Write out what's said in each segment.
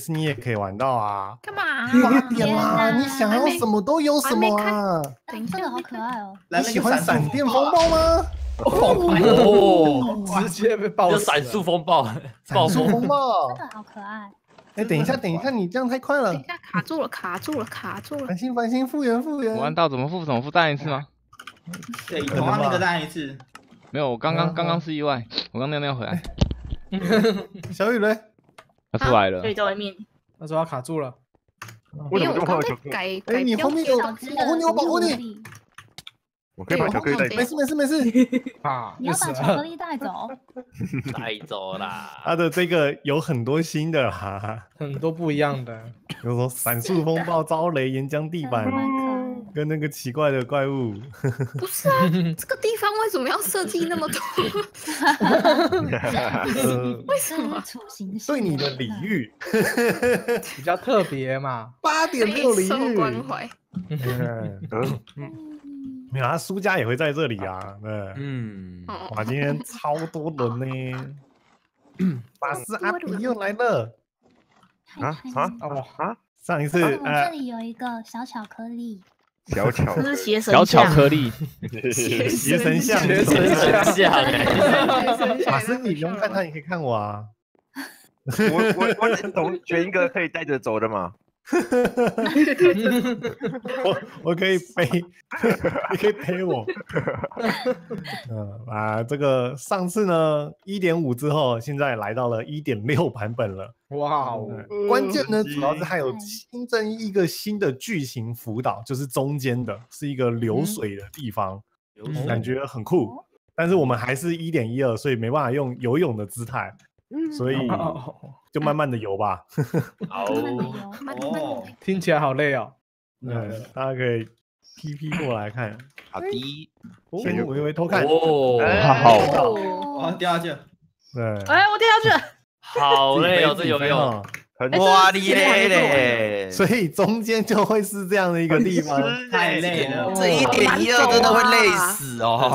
你也可以玩到啊。 干嘛？ 快点啦！你想要什么都有什么啊！ 等一下， 这个好可爱哦。 你喜欢闪电风暴吗？ 哦， 直接被爆死了。 就闪速风暴， 闪速风暴这。个好可爱。 哎，等一下，等一下，你这样太快了等一。下，卡住了，卡住了，卡住了。 繁星，繁星，复原，复原。 玩到怎么复再按一次吗？ 对，同样那个再按一次。 没有，我刚刚是意外，我刚尿回来。 小雨嘞？ 他出来了。 可以在外面。 那时候他卡住了。 没有，我刚在改。 哎，你后面有保护你，我保护你。 我可以把巧克力带走。 没事没事没事。 啊， 你要把巧克力带走。 带走啦。 它的这个有很多新的啦， 很多不一样的， 比如说闪速风暴、招雷、岩浆地板，跟那个奇怪的怪物。 不是啊，这个地方为什么要设计那么多？为什么？ 对你的礼遇比较特别嘛。 8.6礼遇。 关怀。 没有，他输家也会在这里啊。对，哇，今天超多轮呢。法师阿比又来了。上一次我这里有一个小巧克力。 小巧， 这是邪神小巧克力， 邪神像， 邪神像。 法师你不用看他，你可以看我啊。 我能懂，选一个可以带着走的嘛。 我可以背，你可以陪我。这个上次呢1.5之后，现在来到了1.6版本了。 哇哦！ 关键呢，主要是还有新增一个新的巨型浮岛，就是中间的，是一个流水的地方，感觉很酷。但是我们还是1.12，所以没办法用游泳的姿态。所以就慢慢的游吧。 好， 听起来好累哦。 大家可以 PP 过来看。 好的。 我以为偷看。 好，掉下去。 对。 哎，我掉下去了。 好累哦，这游泳。哇，你累嘞。 所以中间就会是这样的一个地方。 太累了。 这1.12真的会累死哦。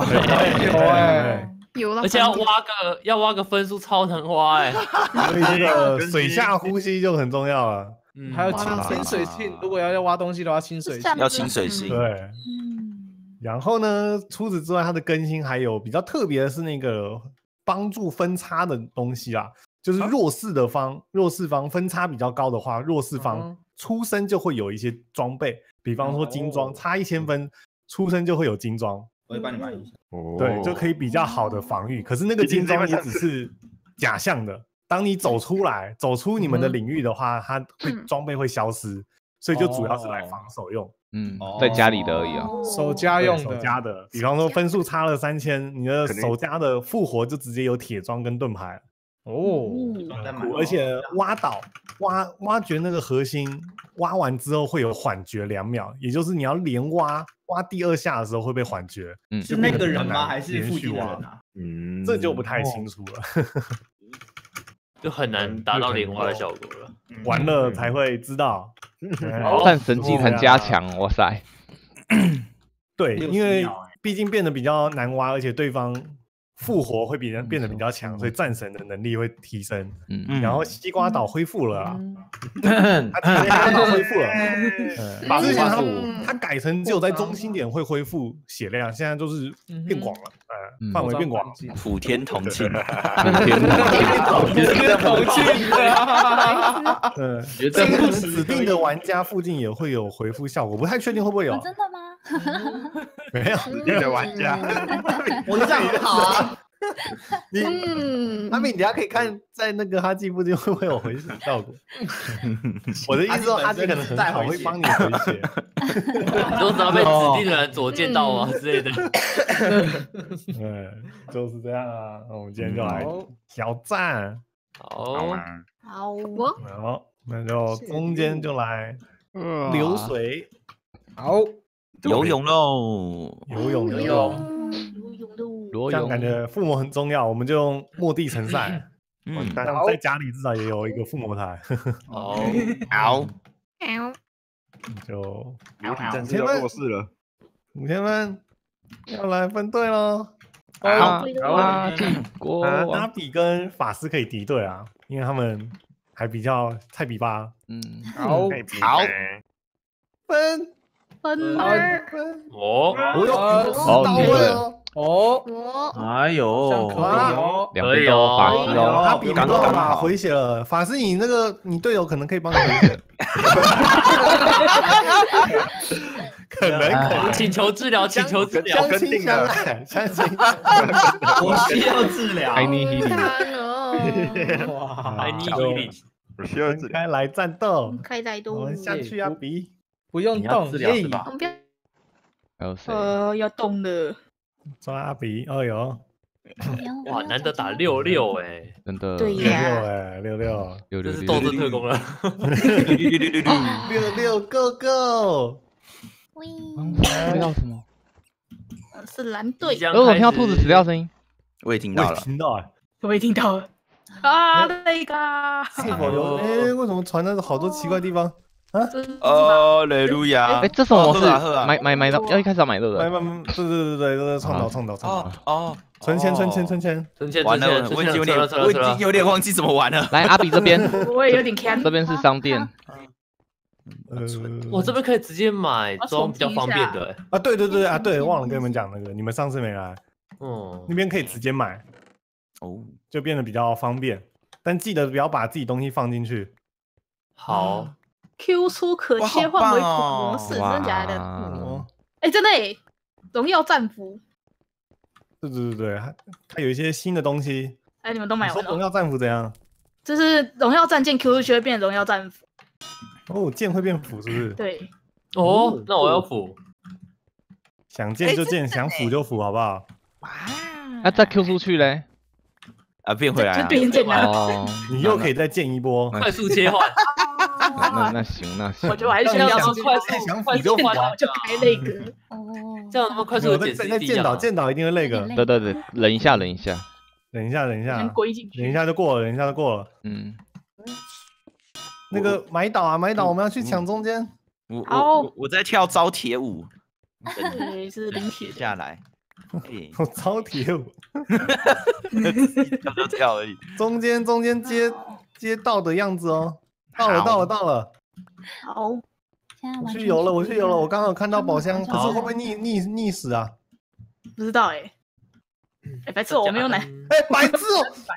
而且要挖个分数超难挖哎， 所以这个水下呼吸就很重要了。 还有清水性，如果要挖东西的话，清水性要清水性。 对，然后呢，除此之外，它的更新还有比较特别的是那个帮助分叉的东西啦，就是弱势方分叉比较高的话，弱势方出生就会有一些装备，比方说金装，差1000分出生就会有金装。 我会帮你买一下。 对，就可以比较好的防御。可是那个金装也只是假象的，当你走出你们的领域的话，它装备会消失，所以就主要是来防守用。 在家里的而已啊， 守家用的， 守家的。比方说分数差了3000，你的守家的复活就直接有铁装跟盾牌。而且挖掘那个核心，挖完之后会有缓掘2秒，也就是你要连挖第2下的时候会被缓掘。 是那个人吗？还是附近的人啊？ 这就不太清楚了。 就很难达到连挖的效果了。 玩了才会知道。 但神技能加强，哇塞！ 对，因为毕竟变得比较难挖，而且对方复活会变得比较强，所以战神的能力会提升。然后西瓜岛恢复了啦，它西瓜岛恢复了。之前它改成只有在中心点会恢复血量，现在就是变广了，范围变广。 普天同庆， 指定的玩家附近也会有回复效果，不太确定会不会有。 真的吗？ 没有指定的玩家， 我这样很好啊。 阿敏，你等下可以看在那个哈基附近会不会有回血效果。我的意思说，哈基可能很好，会帮你回血。 你都知道被指定的人左见到吗之类的？ 对，就是这样啊。那我们今天就来挑战。 好， 那就中间就来流水。 好， 游泳喽， 游泳。这样感觉附魔很重要，我们就用末地城赛。在家里至少也有一个附魔台。 好， 就战士要做事了 ，5000分要来分队喽。 阿比跟阿比跟法师可以敌对啊，因为他们还比较菜比吧。 好， 好， 分哦， 到位哦。 我哎呦， 可以哦， 两边都法师哦。 他比刚刚嘛回血了，法师你那个你队友可能可以帮你回血。可能请求治疗，请求治疗， 相亲相爱，相亲。 我需要治疗。 I need healing。 看哦， 哇， I need healing。 我需要治疗。 开来战斗， 开再多， 我们下去啊，比不用动， 治疗是吧我？们不要还有谁？ 要动了， 抓阿比，哦哟， 哇，难得打66哎， 真的对六呀哎，六这是斗争特工了。 ，go go， 喂， 听到什么？ 是蓝队， 我听到兔子死掉的声音。 我也听我也听到哎， 我也听到了啊，那个是否有？哎，为什么传的好多奇怪地方？ 哦，雷路亚。 哎，这首我是喝啊买到，要一开始要买对不对对？ 对，创造， 哦， 存钱， 完了，我已经有点忘记怎么玩了。 来，阿比这边， 我也有点看， 这边是商店。 我这边可以直接买装比较方便的。 啊，对啊，对，忘了跟你们讲那个，你们上次没来，那边可以直接买， 哦， 就变得比较方便，但记得不要把自己东西放进去。 好。 Q 出可切换为普模式，真的假的？哎，真的哎，荣耀战服， 对，它有一些新的东西。 哎，你们都买完了？ 荣耀战服怎样？ 就是荣耀战舰 Q 出就会变荣耀战服。 哦，剑会变斧是不是？ 对。 哦，那我要斧。 想剑就剑，想斧就斧，好不好？ 那再 Q 出去嘞？ 啊，变回来就变剑了。 哦， 你又可以再剑一波， 快速切换。 那行。 我觉得我还是需要快速换，就开那个。 哦， 这样那么快速的解释。 在剑岛一定会那个。 对，忍一下， 等一下， 归进去。 等一下就过了。那个买岛，我们要去抢中间。 我在跳招铁舞。 对，是零铁下来。 我招铁舞。 跳而已。 中间接到的样子哦。到了。 好， 我去游了，我刚刚有看到宝箱，可是会不会溺死啊？ 不知道哎。白痴，我没有奶。 哎，白痴！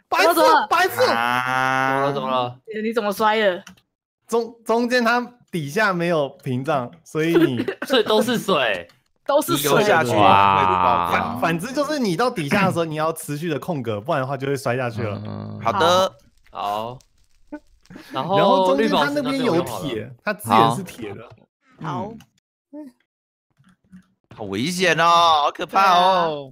怎么了？ 你怎么摔的？ 中间它底下没有屏障，所以都是水， 都是水下去。 反之就是你到底下的时候，你要持续的空格，不然的话就会摔下去了。 好的，好。然后中间它那边有铁，它资源是铁的。 好， 好危险哦，好可怕哦。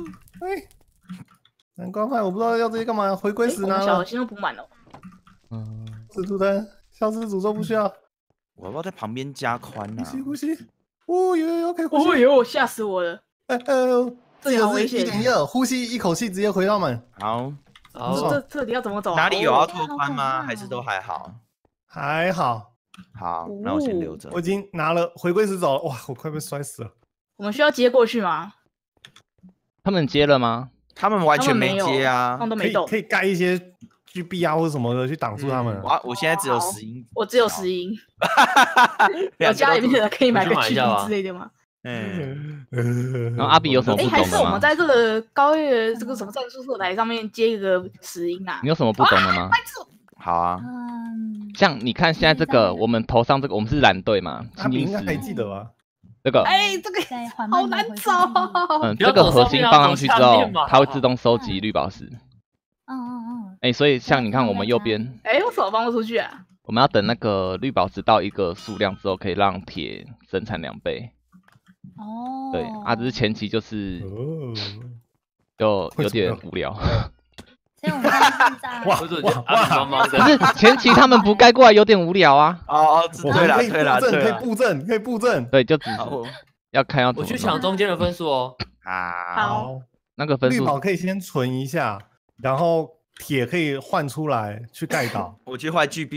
难怪我不知道要这些干嘛，回归时拿了。 小心都补满了。 蜘蛛灯，消失诅咒不需要。 我要不要在旁边加宽啊？ 呼吸。哦，有可以呼吸。 哦哟，吓死我了。 这有危险。1.12，呼吸一口气直接回到满。 好。 这里要怎么走？ 哪里有要拓宽吗？还是都还好？ 还好。 好，那我先留着。 我已经拿了回归时走了，哇，我快被摔死了。 我们需要接过去吗？ 他们接了吗？ 他们完全没接啊， 他们都没动。 可以盖一些 GB 啊或者什么的去挡住他们。 我现在只有10音， 我只有10音。我家里面的可以买个 GB 之类的吗？ 然后阿比有什么不懂的吗？ 还是我们在这个高月这个什么战术色台上面接一个10音啊？ 你有什么不懂的吗？ 好啊， 像你看现在这个，我们头上这个，我们是蓝队嘛？ 阿比应该还记得吧？ 这个， 这个好难找。 这个核心放上去之后，它会自动收集绿宝石。所以像你看我们右边， 我怎么放不出去啊？ 我们要等那个绿宝石到一个数量之后，可以让铁生产2倍。对，只是前期就是就有点无聊。 所以我们现在哇， 可是前期他们不盖过来有点无聊啊。 对啦， 可以布阵。 对，就只要看要。 我去抢中间的分数哦。 好， 那个分数绿宝可以先存一下，然后铁可以换出来去盖岛。 我去换 GB。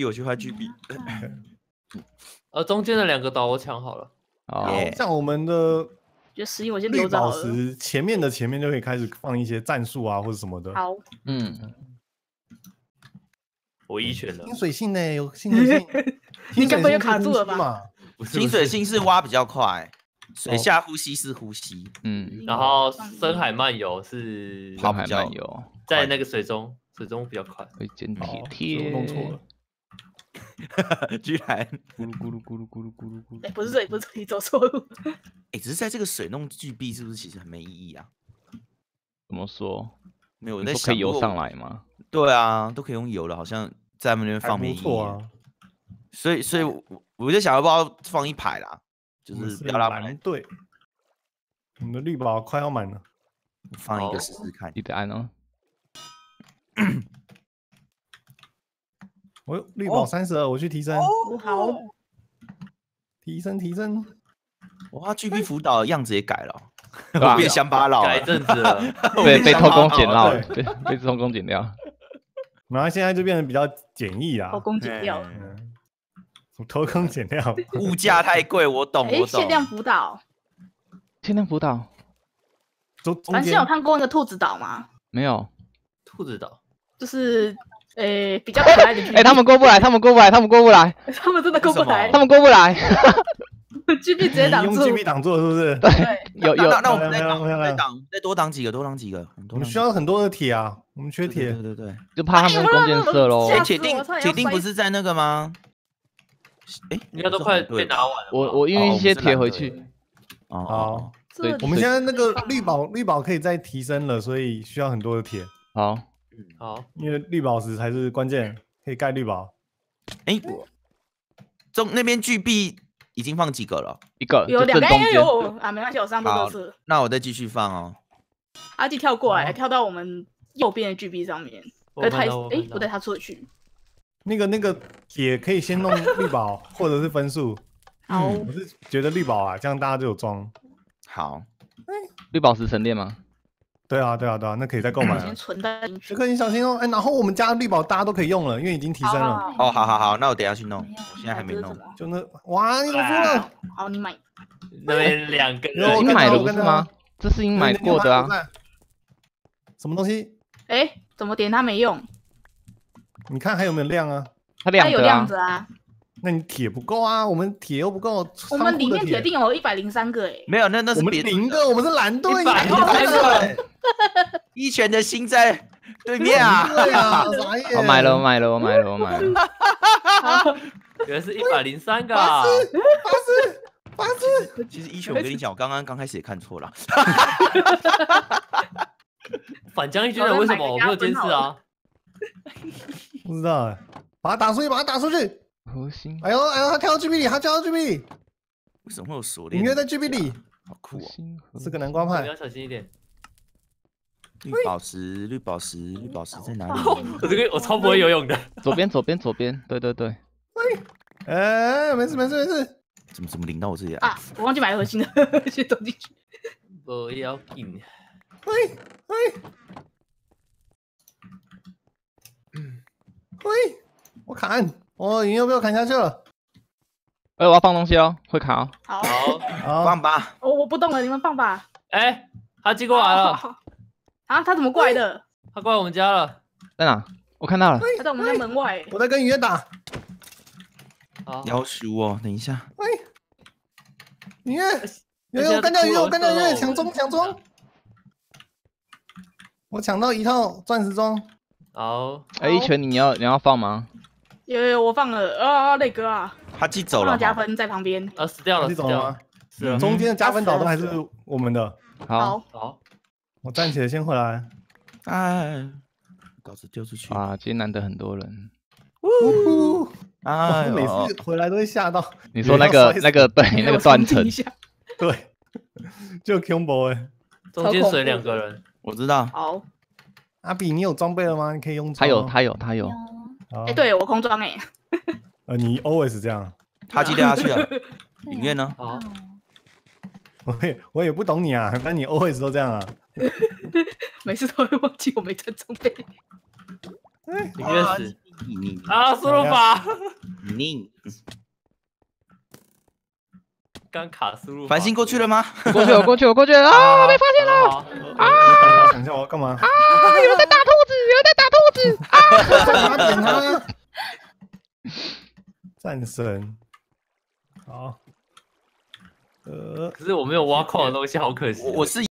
中间的2个岛我抢好了。 像我们的。 就10音我先留着好了。 绿宝石前面就可以开始放一些战术啊或者什么的。 好， 我一拳了。 清水性呢，有清水性。 你根本就卡住了吧？ 清水性是挖比较快，水下呼吸是呼吸。 然后深海漫游是深海漫游， 在那个水中比较快。 会捡铁， 弄错了。 居然咕噜咕噜咕噜咕噜咕噜咕噜。 哎，不是这里，不是这里，走错路。 哎，只是在这个水弄巨币，是不是其实很没意义啊？ 怎么说？ 没有，我在想可以游上来吗？ 对啊，都可以用游了，好像在他们那边放没意义啊。所以我就想要不要放一排啦，就是不要让蓝队。我们的绿宝快要满了， 放一个试试看。 记得按哦。 我绿宝32，我去提升。 好， 提升。 哇，巨币辅导的样子也改了，我变乡巴佬， 改一阵子了。 对，被偷工减料，被偷工减料。 然后现在就变得比较简易啦。 偷工减料。 偷工减料。 物价太贵，我懂。 限量辅导。凡是有看过那个兔子岛吗？ 没有。 兔子岛就是。比较可爱的巨币。 他们过不来，他们真的过不来，他们过不来。 巨币直接挡住， 用巨币挡住了，是不是？ 对，有。 那我们再多挡几个。 我们需要很多的铁啊，我们缺铁。 对， 就怕他们弓箭射喽。 铁定不是在那个吗？ 哎，应该都快被打完了。 我运一些铁回去。 好，我们现在那个绿宝可以再提升了，所以需要很多的铁。 好， 因为绿宝石才是关键，可以盖绿宝。 哎，那边巨币已经放几个了？ 一个， 有2个。啊，没关系，我上多次。 那我再继续放哦。 阿弟跳过来，跳到我们右边的巨币上面。不对，他出得去。 那个铁可以先弄绿宝，或者是分数。我是觉得绿宝啊，这样大家就有装。 好。 绿宝石神殿吗？ 对啊，那可以再购买。 先存在进去。 这个你小心哦。哎，然后我们家绿宝大家都可以用了，因为已经提升了。 哦，好，那我等下去弄，我现在还没弄。 就那，哇，你怎么输了？ 好，你买。 那边2个人。已经买了不是吗？这是已经买过的啊。 什么东西？ 哎，怎么点它没用？ 你看还有没有亮啊？ 它有亮着啊。 那你铁不够啊，我们铁又不够。 我们里面铁定有103个哎。 没有，那是我们0个，我们是蓝队。 103个。一拳的心在对面啊！ 对啊， 我买了。 原来是103个。 80。其实一拳，我跟你讲，我刚开始也看错了。 反将一军人为什么我没有监视啊？ 不知道哎，把他打出去。 核心。 哎呦，他跳到巨币里， 为什么会有锁链？ 隐约在巨币里， 好酷哦！ 是个南瓜派。 你要小心一点。 绿宝石在哪里？ 我超不会游泳的。 左边，对。 哎，没事。 怎么淋到我这里啊？我忘记买核心了，先走进去。 不要紧。 我砍，你又被我砍下去了。 我要放东西哦，会卡哦。 好， 放吧。 我不动了，你们放吧。 哎，他进过来了。 啊，他怎么过来的？ 他过来我们家了。 在哪？我看到了。 他在我们家门外。 我在跟雨夜打。 要输哦，等一下。 雨夜，我干掉雨夜，抢中。我抢到1套钻石装。 好。 一拳你要放吗？ 有，我放了。那个啊。 他寄走了。 加分在旁边。 死掉了。 是啊。中间的加分岛都还是我们的。 好。 我站起来先回来。 哎，稿子丢出去啊！今天难得很多人。 每次回来都会吓到。 你说那个对，那个断层。 对，就 combo 哎。 中间水2个人。 我知道。 好。 阿比，你有装备了吗？你可以用。 他有。 哎，对我空装哎。 你 always 这样。 他击掉下去了。里面呢？ 好。 我也不懂你啊，那你 always 都这样啊？ 每次都会忘记我没穿装备。 你约死啊！输入法。 你刚卡输入法。 繁星过去了吗？ 我过去啊！被发现了啊！ 想一下我要干嘛？ 有人在打兔子， 点他。 战神，好。 可是我没有挖矿的东西，好可惜。 我是